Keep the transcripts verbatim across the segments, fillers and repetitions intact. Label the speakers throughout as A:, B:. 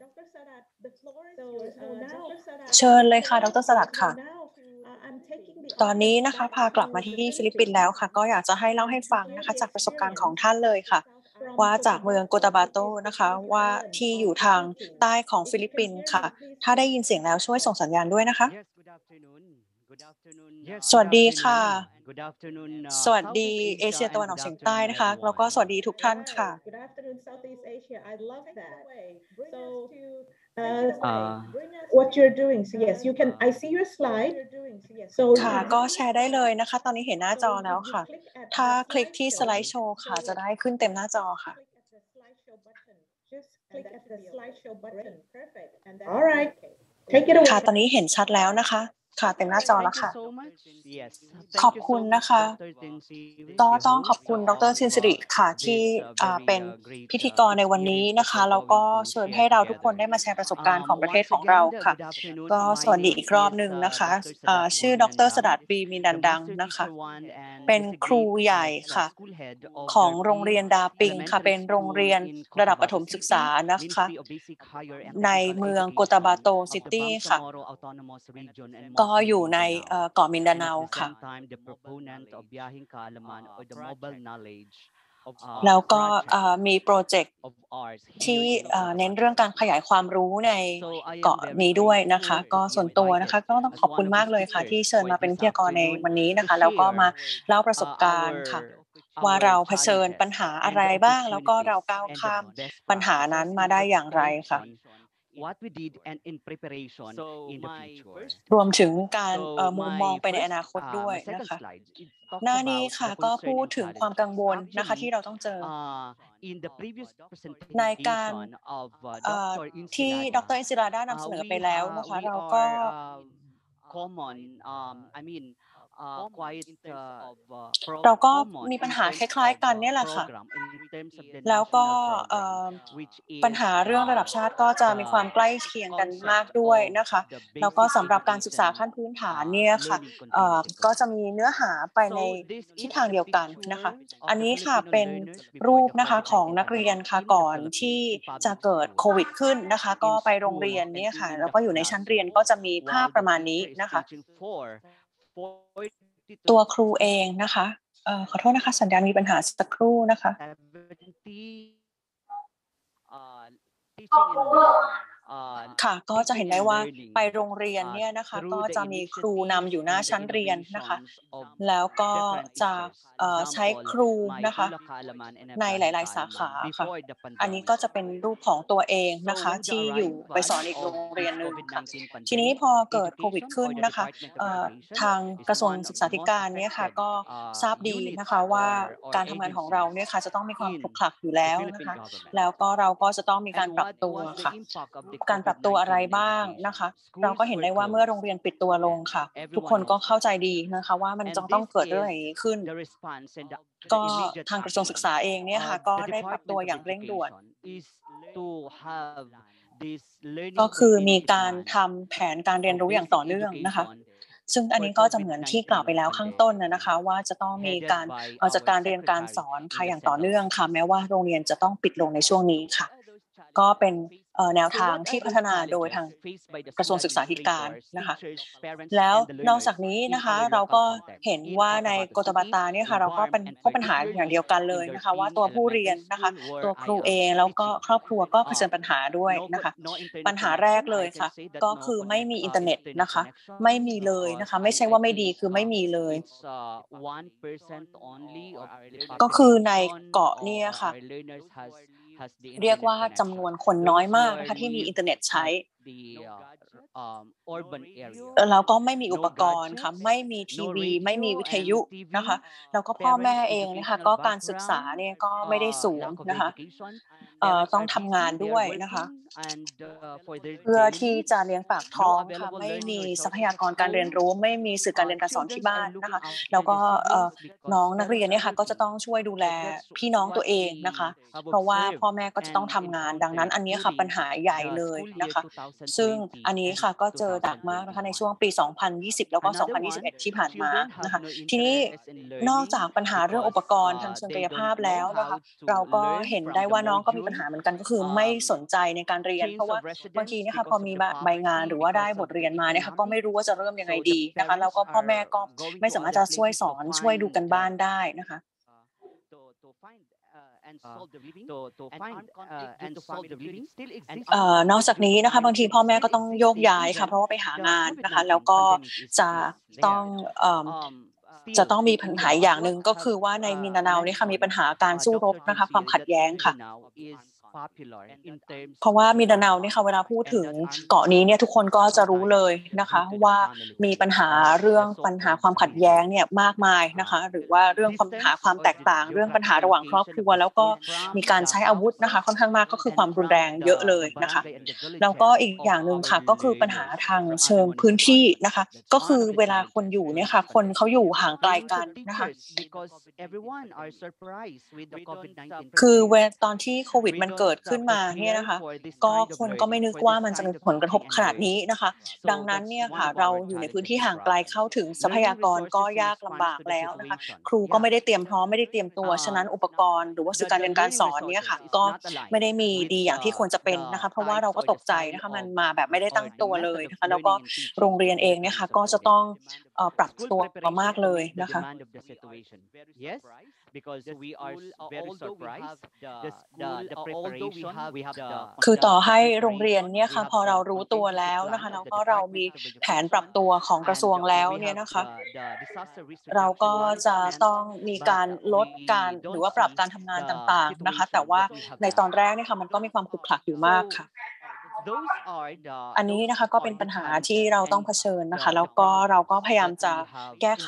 A: เชิญเลยค่ะดร.สลัดค่ะตอนนี้นะคะพากลับมาที่ฟิลิปปินส์แล้วค่ะก็อยากจะให้เล่าให้ฟังนะคะจากประสบการณ์ของท่านเลยค่ะว่าจากเมืองโกตาบาโตนะคะว่าที่อยู่ทางใต้ของฟิลิปปินส์ค่ะถ้าได้ยินเสียงแล้วช่วยส่งสัญญาณด้วยนะคะสวัสดีค่ะสวัสดีเอเชียตะวันออกเฉียงใต้นะคะแล้วก็สวัสดีทุกท่านค่ะ
B: Uh,
C: what you're doing. So yes, you can. I see your slide. So
A: ค่ะก็แชร์ได้เลยนะคะตอนนี้เห็นหน้าจอแล้วค่ะถ้าคลิกที่สไลด์โชว์ค่ะจะได้ขึ้นเต็มหน้าจอค่ะ
C: just click at the slideshow button. Perfect. All right. Take it away.
A: ค่ะตอนนี้เห็นชัดแล้วนะคะค่ะเต็มหน้าจอแล้วค่ะขอบคุณนะคะก็ต้องขอบคุณดร.ชินสิริค่ะที่เป็นพิธีกรในวันนี้นะคะแล้วก็เชิญให้เราทุกคนได้มาแชร์ประสบการณ์ของประเทศของเราค่ะก็สวัสดีอีกรอบหนึ่งนะคะชื่อดร.สดัดปีมีดันดังนะคะเป็นครูใหญ่ค่ะของโรงเรียนดาปิงค่ะเป็นโรงเรียนระดับประถมศึกษานะคะในเมืองโกตาบาโตซิตี้ค่ะก็อยู่ในเกาะมินดาเนาค่ะแล้วก็มีโปรเจกต์ที่เน้นเรื่องการขยายความรู้ในเกาะนี้ด้วยนะคะก็ส่วนตัวนะคะก็ต้องขอบคุณมากเลยค่ะที่เชิญมาเป็นวิทยากรในวันนี้นะคะแล้วก็มาเล่าประสบการณ์ค่ะว่าเราเผชิญปัญหาอะไรบ้างแล้วก็เราก้าวข้ามปัญหานั้นมาได้อย่างไรค่ะ
B: what we did and in preparation in the future
A: รวมถึงการมุมมองไปในอนาคตด้วยนะคะหน้านี้ค่ะก็พูดถึงความกังวลนะคะที่เราต้องเจอในการที่ดร.อินซิราดานำเสนอไปแล้วนะคะเราก็
B: common I mean
A: เราก็มีปัญหาคล้ายๆกันเนี่ยแหละค่ะแล้วก็ปัญหาเรื่องระดับชาติก็จะมีความใกล้เคียงกันมากด้วยนะคะแล้วก็สำหรับการศึกษาขั้นพื้นฐานเนี่ยค่ะก็จะมีเนื้อหาไปในทิศทางเดียวกันนะคะอันนี้ค่ะเป็นรูปนะคะของนักเรียนค่ะก่อนที่จะเกิดโควิดขึ้นนะคะก็ไปโรงเรียนเนี่ยค่ะแล้วก็อยู่ในชั้นเรียนก็จะมีภาพประมาณนี้นะคะตัวครูเองนะคะเอ่อขอโทษนะคะสัญญาณมีปัญหาสักครู่นะคะค่ะก็จะเห็นได้ว่าไปโรงเรียนเนี่ยนะคะก็จะมีครูนำอยู่หน้าชั้นเรียนนะคะแล้วก็จะใช้ครูนะคะในหลายๆสาขาค่ะอันนี้ก็จะเป็นรูปของตัวเองนะคะที่อยู่ไปสอนอีกโรงเรียนนึงค่ะทีนี้พอเกิดโควิดขึ้นนะคะทางกระทรวงศึกษาธิการเนี่ยค่ะก็ทราบดีนะคะว่าการทำงานของเราเนี่ยค่ะจะต้องมีความขลุกขลักอยู่แล้วนะคะแล้วก็เราก็จะต้องมีการปรับตัวค่ะการปรับตัวอะไรบ้างนะคะเราก็เห็นได้ว่าเมื่อโรงเรียนปิดตัวลงค่ะทุกคนก็เข้าใจดีนะคะว่ามันจะต้องเกิดเรื่องอย่างนี้ขึ้นก็ทางกระทรวงศึกษาเองเนี่ยค่ะก็ได้ปรับตัวอย่างเร่งด่วนก็คือมีการทำแผนการเรียนรู้อย่างต่อเนื่องนะคะซึ่งอันนี้ก็จะเหมือนที่กล่าวไปแล้วข้างต้นนะคะว่าจะต้องมีการจัดการเรียนการสอนค่ะอย่างต่อเนื่องค่ะแม้ว่าโรงเรียนจะต้องปิดลงในช่วงนี้ค่ะก็เป็นแนวทางที่พัฒนาโดยทางกระทรวงศึกษาธิการนะคะแล้วนอกจากนี้นะคะเราก็เห็นว่าในโกตาบาตาเนี่ยค่ะเราก็เป็นพบปัญหาอย่างเดียวกันเลยนะคะว่าตัวผู้เรียนนะคะตัวครูเองแล้วก็ครอบครัวก็เผชิญปัญหาด้วยนะคะปัญหาแรกเลยค่ะก็คือไม่มีอินเทอร์เน็ตนะคะไม่มีเลยนะคะไม่ใช่ว่าไม่ดีคือไม่มีเลยก็คือในเกาะเนี่ยค่ะเรียกว่าจำนวนคนน้อยมากนะคะที่มีอินเทอร์เน็ตใช้แล้วก็ไม่มีอุปกรณ์ค่ะไม่มีทีวีไม่มีวิทยุนะคะแล้วก็พ่อแม่เองนะคะก็การศึกษาเนี่ยก็ไม่ได้สูงนะคะเอ่อต้องทำงานด้วยนะคะเพื่อที่จะเลี้ยงปากท้องค่ะไม่มีทรัพยากรการเรียนรู้ไม่มีสื่อการเรียนการสอนที่บ้านนะคะแล้วก็น้องนักเรียนเนี่ยค่ะก็จะต้องช่วยดูแลพี่น้องตัวเองนะคะเพราะว่าพ่อแม่ก็จะต้องทำงานดังนั้นอันนี้ค่ะปัญหาใหญ่เลยนะคะซึ่งอันนี้ค่ะก็เจอหนักมากนะคะในช่วงปีสองพันยี่สิบแล้วก็สองพันยี่สิบเอ็ดที่ผ่านมานะคะทีนี้นอกจากปัญหาเรื่องอุปกรณ์ทางเชิงกายภาพแล้วนะคะเราก็เห็นได้ว่าน้องก็มีปัญปัญหาเหมือนกันก็คือไม่สนใจในการเรียนเพราะว่าบางทีเนี่ยค่ะพอมีใบงานหรือว่าได้บทเรียนมาเนี่ยค่ะก็ไม่รู้ว่าจะเริ่มยังไงดีนะคะแล้วก็พ่อแม่ก็ไม่สามารถจะช่วยสอนช่วยดูกันบ้านได้นะคะเอ่อนอกจากนี้นะคะบางทีพ่อแม่ก็ต้องโยกย้ายค่ะเพราะว่าไปหางานนะคะแล้วก็จะต้องเอ่อจะต้องมีปัญหาอย่างหนึ่งก็คือว่าในมินดาเนาเนี่ยค่ะมีปัญหาการสู้รบนะคะความขัดแย้งค่ะเพราะว่ามินดาเนาเนี่ยค่ะเวลาพูดถึงเกาะนี้เนี่ยทุกคนก็จะรู้เลยนะคะว่ามีปัญหาเรื่องปัญหาความขัดแย้งเนี่ยมากมายนะคะหรือว่าเรื่องปัญหาความแตกต่างเรื่องปัญหาระหว่างครอบครัวแล้วก็มีการใช้อาวุธนะคะค่อนข้างมากก็คือความรุนแรงเยอะเลยนะคะแล้วก็อีกอย่างหนึ่งค่ะก็คือปัญหาทางเชิงพื้นที่นะคะก็คือเวลาคนอยู่เนี่ยค่ะคนเขาอยู่ห่างไกลกันนะคะคือเวลาตอนที่โควิดมันเกิดขึ้นมาเนี่ยนะคะก็คนก็ไม่นึกว่ามันจะมีผลกระทบขนาดนี้นะคะดังนั้นเนี่ยค่ะเราอยู่ในพื้นที่ห่างไกลเข้าถึงทรัพยากรก็ยากลำบากแล้วนะคะครูก็ไม่ได้เตรียมพร้อมไม่ได้เตรียมตัวฉะนั้นอุปกรณ์หรือว่าสื่อการเรียนการสอนเนี่ยค่ะก็ไม่ได้มีดีอย่างที่ควรจะเป็นนะคะเพราะว่าเราก็ตกใจนะคะมันมาแบบไม่ได้ตั้งตัวเลยนะคะแล้วก็โรงเรียนเองเนี่ยค่ะก็จะต้องปรับตัวมากเลยนะคะ
B: because we are very surprised the the the preparation we have the
A: คือต่อให้โรงเรียนเนี่ยค่ะพอเรารู้ตัวแล้วนะคะแล้วก็เรามีแผนปรับตัวของกระทรวงแล้วเนี่ยนะคะเราก็จะต้องมีการลดการหรือว่าปรับการทำงานต่างๆนะคะแต่ว่าในตอนแรกเนี่ยค่ะมันก็มีความขลุกขลักอยู่มากค่ะอันนี้นะคะก็เป็นปัญหาที่เราต้องเผชิญนะคะแล้วก็เราก็พยายามจะแก้ไข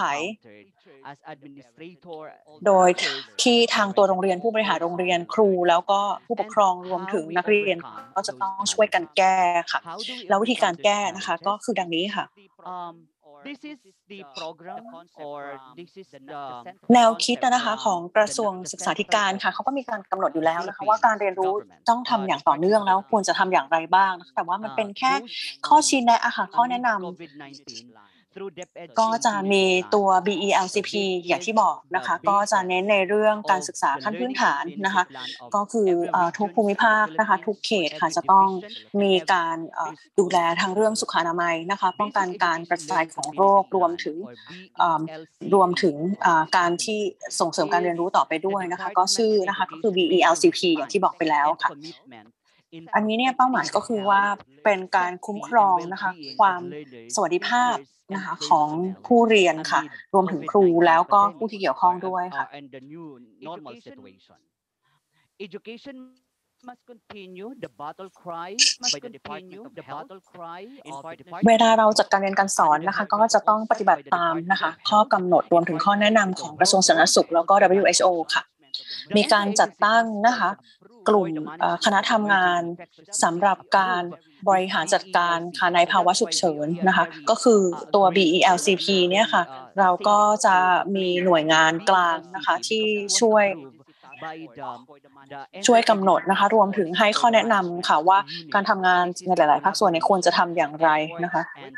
A: โดยที่ทางตัวโรงเรียนผู้บริหารโรงเรียนครูแล้วก็ผู้ปกครองรวมถึงนักเรียนก็จะต้องช่วยกันแก้ค่ะแล้ววิธีการแก้นะคะก็คือดังนี้ค่ะแนวคิดนะคะของกระทรวงศึกษาธิการค่ะเขาก็มีการกำหนดอยู่แล้วนะคะว่าการเรียนรู้ต้องทำอย่างต่อเนื่องแล้วควรจะทำอย่างไรบ้างแต่ว่ามันเป็นแค่ข้อชี้แนะอะค่ะข้อแนะนำก็จะมีตัว บี อี แอล ซี พี อย่างที่บอกนะคะก็จะเน้นในเรื่องการศึกษาขั้นพื้นฐานนะคะก็คือทุกภูมิภาคนะคะทุกเขตค่ะจะต้องมีการดูแลทั้งเรื่องสุขอนามัยนะคะป้องกันการกระจายของโรครวมถึงรวมถึงการที่ส่งเสริมการเรียนรู้ต่อไปด้วยนะคะก็ชื่อนะคะก็คือ บี อี แอล ซี พี อย่างที่บอกไปแล้วค่ะอันนี้เนี่ยเป้าหมายก็คือว่าเป็นการคุ้มครองนะคะความสวัสดิภาพนะคะของผู้เรียนค่ะรวมถึงครูแล้วก็ผู้ที่เกี่ยวข้องด้วยค่ะ
B: Education must continue the battle cry must continue the battle cry
A: เวลาเราจัดการเรียนการสอนนะคะก็จะต้องปฏิบัติตามนะคะข้อกำหนดรวมถึงข้อแนะนำของกระทรวงสาธารณสุขแล้วก็ ดับเบิลยู เอช โอ ค่ะมีการจัดตั้งนะคะกลุ่มคณะทำงานสำหรับการบริหารจัดการค่ะในภาวะฉุกเฉินนะคะก็คือตัว บี อี แอล ซี พี เนี่ยค่ะเราก็จะมีหน่วยงานกลางนะคะที่ช่วยช่วยกำหนดนะคะรวมถึงให้ข้อแนะนำค่ะว่าการทำงานในหลายๆภาคส่วนเนี่ยควรจะทำอย่างไรนะคะ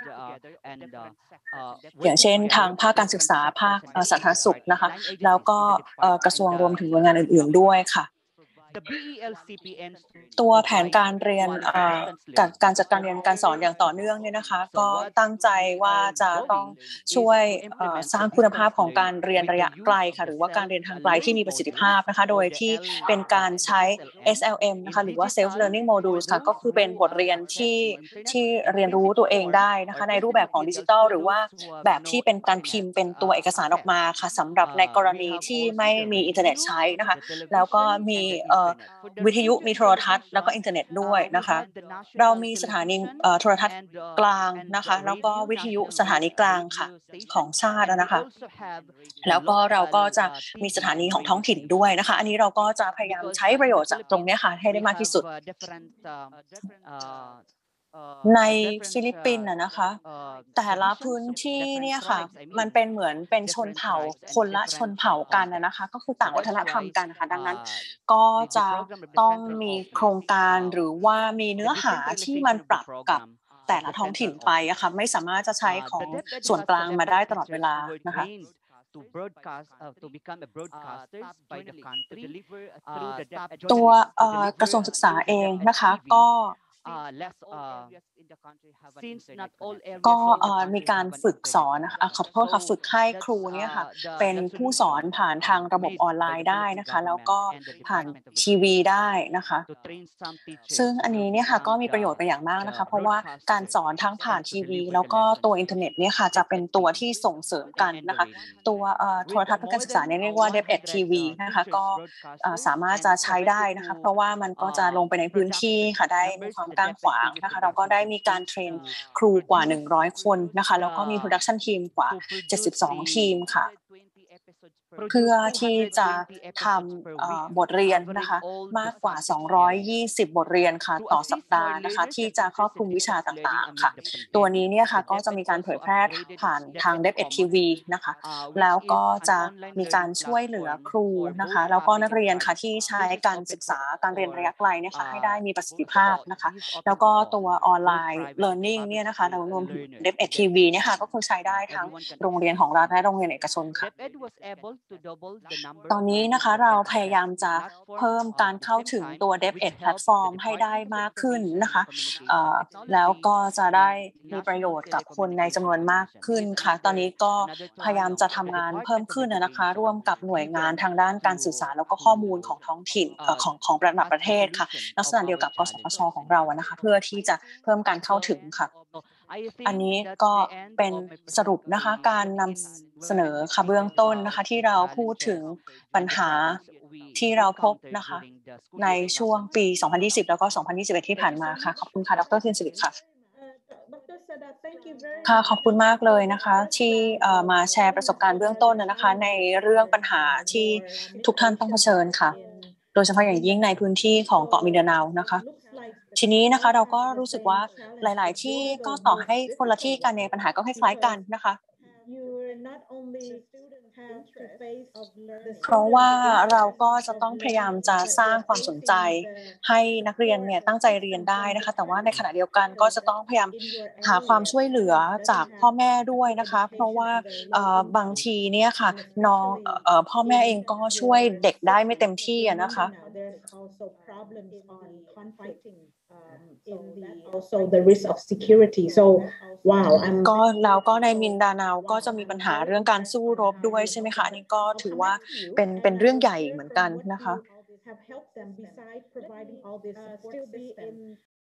A: อย่างเช่นทางภาคการศึกษาภาคสาธารณสุขนะคะแล้วก็กระทรวงรวมถึงหน่วยงานอื่นๆด้วยค่ะตัวแผนการเรียนการจัดการเรียนการสอนอย่างต่อเนื่องเนี่ยนะคะก็ตั้งใจว่าจะต้องช่วยสร้างคุณภาพของการเรียนระยะไกลค่ะหรือว่าการเรียนทางไกลที่มีประสิทธิภาพนะคะโดยที่เป็นการใช้ เอส แอล เอ็ม นะคะหรือว่า Self Learning Modules ค่ะก็คือเป็นบทเรียนที่ที่เรียนรู้ตัวเองได้นะคะในรูปแบบของดิจิทัลหรือว่าแบบที่เป็นการพิมพ์เป็นตัวเอกสารออกมาค่ะสำหรับในกรณีที่ไม่มีอินเทอร์เน็ตใช้นะคะแล้วก็มีวิทยุมีโทรทัศน์แล้วก็อินเทอร์เน็ตด้วยนะคะเรามีสถานีโทรทัศน์กลางนะคะแล้วก็วิทยุสถานีกลางค่ะของชาตินะคะแล้วก็เราก็จะมีสถานีของท้องถิ่นด้วยนะคะอันนี้เราก็จะพยายามใช้ประโยชน์จากตรงนี้ค่ะให้ได้มากที่สุดในฟิลิปปินส์นะคะแต่ละพื้นที่เนี่ยค่ะมันเป็นเหมือนเป็นชนเผ่าคนละชนเผ่ากันนะคะก็คือต่างวัฒนธรรมกันนะคะดังนั้นก็จะต้องมีโครงการหรือว่ามีเนื้อหาที่มันปรับกับแต่ละท้องถิ่นไปอะค่ะไม่สามารถจะใช้ของส่วนกลางมาได้ตลอดเวลานะคะ
B: to broadcast uh, to become a broadcasters by the country to deliver through the deaf
A: ตัวเอ่อกระทรวงศึกษาเองนะคะก็
B: uh, less uh, since not all
A: ก็
B: areas
A: เอ่อมีการฝึกสอนนะคะอ่ะขอโทษค่ะฝึกให้ครูเนี่ยค่ะเป็นผู้สอนผ่านทางระบบออนไลน์ได้นะคะแล้วก็ผ่านทีวีได้นะคะซึ่งอันนี้เนี่ยค่ะก็มีประโยชน์เป็นอย่างมากนะคะเพราะว่าการสอนทั้งผ่านทีวีแล้วก็ตัวอินเทอร์เน็ตเนี่ยค่ะจะเป็นตัวที่ส่งเสริมกันนะคะตัวเอ่อโทรทัศน์เพื่อการศึกษาเนี่ยเรียกว่า DepEd ที วี นะคะก็เอ่อสามารถจะใช้ได้นะคะเพราะว่ามันก็จะลงไปในพื้นที่ค่ะได้มีความกว้างขวางนะคะเราก็ได้มีการเทรนครูกว่าหนึ่งร้อยคนนะคะแล้วก็มี production team กว่าเจ็ดสิบสองทีมค่ะเพื่อที่จะทำบทเรียนนะคะมากกว่าสองร้อยยี่สิบบทเรียนค่ะต่อสัปดาห์นะคะที่จะครอบคลุมวิชาต่างๆค่ะตัวนี้เนี่ยค่ะก็จะมีการเผยแพร่ผ่านทาง DepEd ที วี นะคะแล้วก็จะมีการช่วยเหลือครูนะคะแล้วก็นักเรียนค่ะที่ใช้การศึกษาการเรียนระยะไกลเนี่ยค่ะให้ได้มีประสิทธิภาพนะคะแล้วก็ตัวออนไลน์ learning เนี่ยนะคะเรารวมถึง DepEd ที วี เนี่ยค่ะก็คือใช้ได้ทั้งโรงเรียนของรัฐและโรงเรียนเอกชนค่ะตอนนี้นะคะเราพยายามจะเพิ่มการเข้าถึงตัว DepEd Platform ให้ได้มากขึ้นนะคะแล้วก็จะได้มีประโยชน์กับคนในจำนวนมากขึ้นค่ะตอนนี้ก็พยายามจะทำงานเพิ่มขึ้นนะคะร่วมกับหน่วยงานทางด้านการสื่อสารแล้วก็ข้อมูลของท้องถิ่นของของระดับประเทศค่ะลักษณะเดียวกับกสทช.ของเรานะคะเพื่อที่จะเพิ่มการเข้าถึงค่ะอันนี้ก็เป็นสรุปนะคะการนำเสนอค่ะเบื้องต้นนะคะที่เราพูดถึงปัญหาที่เราพบนะคะในช่วงปี สองพันยี่สิบ แล้วก็ สองพันยี่สิบเอ็ด ที่ผ่านมาค่ะขอบคุณค่ะดร.ทินสิริค่ะค่ะขอบคุณมากเลยนะคะที่มาแชร์ประสบการณ์เบื้องต้นนะคะในเรื่องปัญหาที่ทุกท่านต้องเผชิญค่ะโดยเฉพาะอย่างยิ่งในพื้นที่ของเกาะมินดาเนานะคะทีนี้นะคะเราก็รู้สึกว่าหลายๆที่ก็ต่อให้คนละที่กันในปัญหาก็คล้ายๆกันนะคะเพราะว่าเราก็จะต้องพยายามจะสร้างความสนใจให้นักเรียนเนี่ยตั้งใจเรียนได้นะคะแต่ว่าในขณะเดียวกันก็จะต้องพยายามหาความช่วยเหลือจากพ่อแม่ด้วยนะคะเพราะว่าบางทีเนี่ยค่ะน้องพ่อแม่เองก็ช่วยเด็กได้ไม่เต็มที่นะคะ
C: also the risk of security so wow
A: ก็แล้วก็ในมินดาเนาก็จะมีปัญหาเรื่องการสู้รบด้วยใช่ไหมคะอันนี้ก็ถือว่าเป็นเป็นเรื่องใหญ่เหมือนกันนะคะ